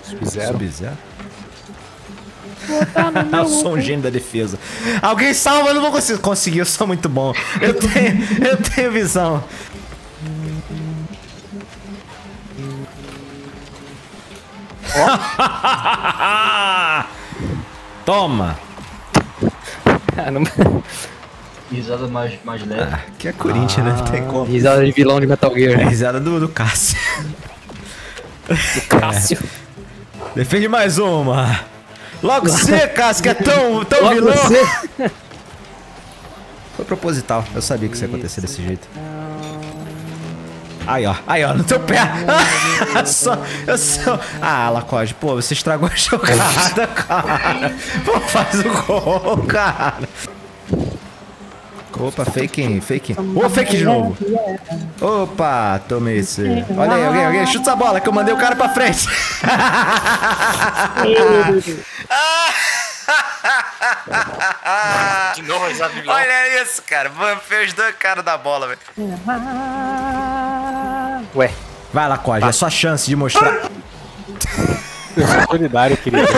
Sub-Zero. Sub-Zero? Eu sou um gênio da defesa. Alguém salva, eu não vou conseguir. Consegui, eu sou muito bom. Eu tenho visão. Toma. Risada mais leve. Que é Corinthians, né? Não tem como. Risada de vilão de Metal É Gear. risada do Cássio. Cássio. Defende mais uma. Logo você, Cássio, que é tão Logo vilão. você. Foi proposital. Eu sabia que isso ia acontecer desse jeito. Aí, ó, no teu pé. Eu sou... Ah, Lacode, pô, você estragou a jogada, cara. Pô, faz o gol, cara. Opa, fake. Ô, fake de novo. Opa, tomei esse. Olha aí, alguém, chuta essa bola que eu mandei o cara pra frente. De novo, risada de vilão. Olha isso, cara. Vampei os dois caras da bola, velho. Ué. Vai, Lacode, é sua chance de mostrar. Eu sou solidário, querido.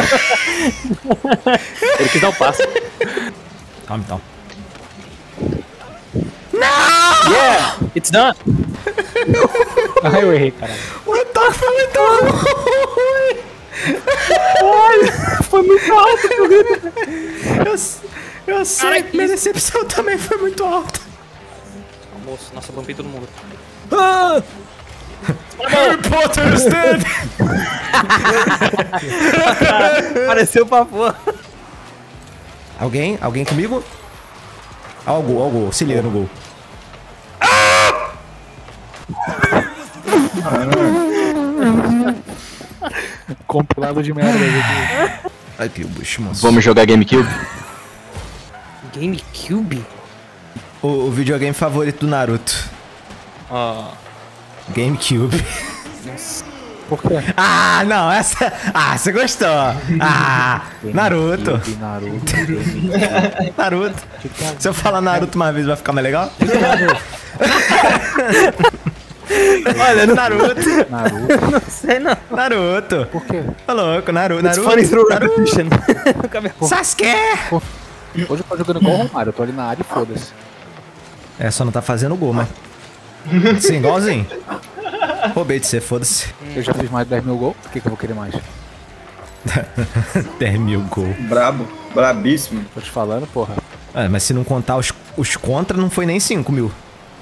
Ele quis dar um passo. Calma, então. Yeah! It's done! Ah, eu errei, caralho. O toque foi muito ruim. Foi muito alto, Eu sei, minha decepção também foi muito alta. Almoço, nossa, bumpei todo mundo. Ah! Harry Potter stand! Apareceu pra porra. Alguém comigo? Ó o gol, se liga no gol. Compilado de merda. Aqui o bucho, moço. Vamos jogar GameCube? GameCube? O videogame favorito do Naruto. GameCube. Por quê? Ah, não, essa... Ah, você gostou. Ah, Naruto. Naruto. Se eu falar Naruto uma vez, vai ficar mais legal? Olha, Naruto. Naruto. Não sei não. Naruto. Por quê? Tá louco, Naruto. Funny through Naruto. repetition. Nunca me Sasuke! Hoje eu tô jogando igual o Romário, eu tô ali na área e foda-se. É, só não tá fazendo gol, mas... Sim, igualzinho. Roubei de você, foda-se. Eu já fiz mais de 10 mil gols, por que eu vou querer mais? 10 mil gol. Brabo, brabíssimo. Tô te falando, porra. É, mas se não contar os contra, não foi nem 5 mil.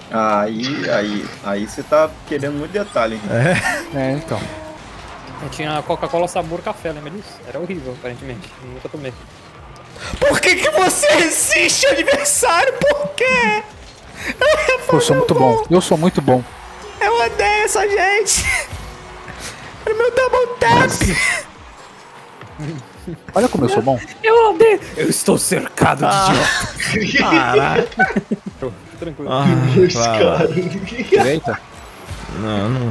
Aí você tá querendo muito detalhe. Hein? É, então. Eu tinha Coca-Cola sabor café, lembra disso? Era horrível, aparentemente. Eu nunca tomei. Por que você resiste ao adversário? Por quê? Eu sou muito bom. Eu sou muito bom. Eu odeio essa gente. Era meu double tap. Olha como eu sou bom. Eu odeio! Eu estou cercado de idiota. Caralho. Tranquilo. Vai lá. Direita? Não.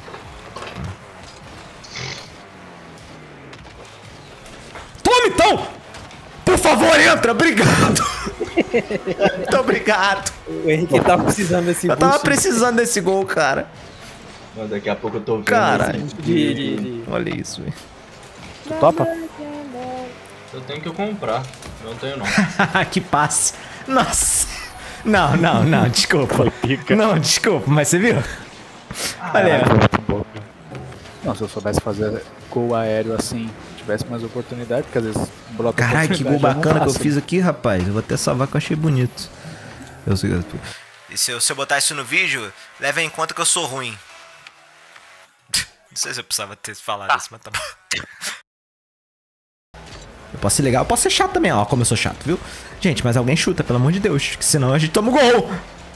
Toma então! Por favor, entra! Obrigado! Muito obrigado! O Henrique tava precisando desse Eu tava boost precisando desse gol, cara. Mas daqui a pouco eu tô vendo. Caralho. de... Olha isso, velho. Tu topa? Eu tenho que comprar. Não tenho não. Que passe. Nossa. Não, desculpa. Não, desculpa, mas você viu? Olha aí. Não, se eu soubesse fazer gol aéreo assim, tivesse mais oportunidade, porque às vezes brota Caralho, que gol oportunidade, bacana que eu faço. fiz aqui, rapaz. Eu vou até salvar que eu achei bonito. Eu sei que eu tô... E se eu botar isso no vídeo, leva em conta que eu sou ruim. Não sei se eu precisava ter falado isso, mas tá bom. Eu posso ser legal, eu posso ser chato também, ó, como eu sou chato, viu? Gente, mas alguém chuta, pelo amor de Deus, que senão a gente toma o gol.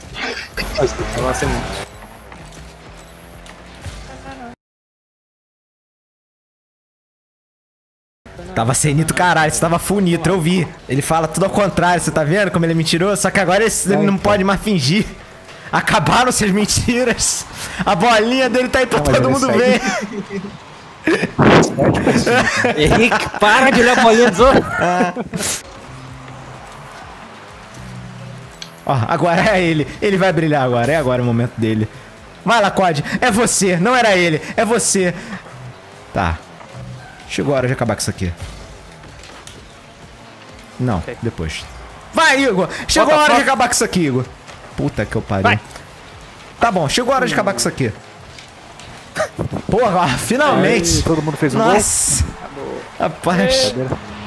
Tava sem nitro, caralho, você tava full nitro, eu vi. Ele fala tudo ao contrário, você tá vendo como ele é mentiroso? Só que agora ele não pode mais fingir. Acabaram suas mentiras. A bolinha dele tá aí pra todo mundo ver. Henrique, para de olhar a bolinha dos outros. Ó, agora é ele. Ele vai brilhar agora. É agora o momento dele. Vai lá, Code. É você. Não era ele. É você. Tá. Chegou a hora de acabar com isso aqui. Não, Ok. depois. Vai, Igor! Chegou a hora de acabar com isso aqui, Igor. Puta que eu pariu. Vai. Tá bom, chegou a hora de acabar com isso aqui. Porra, finalmente! Aí, todo mundo fez um Nossa! Acabou. Rapaz. gol.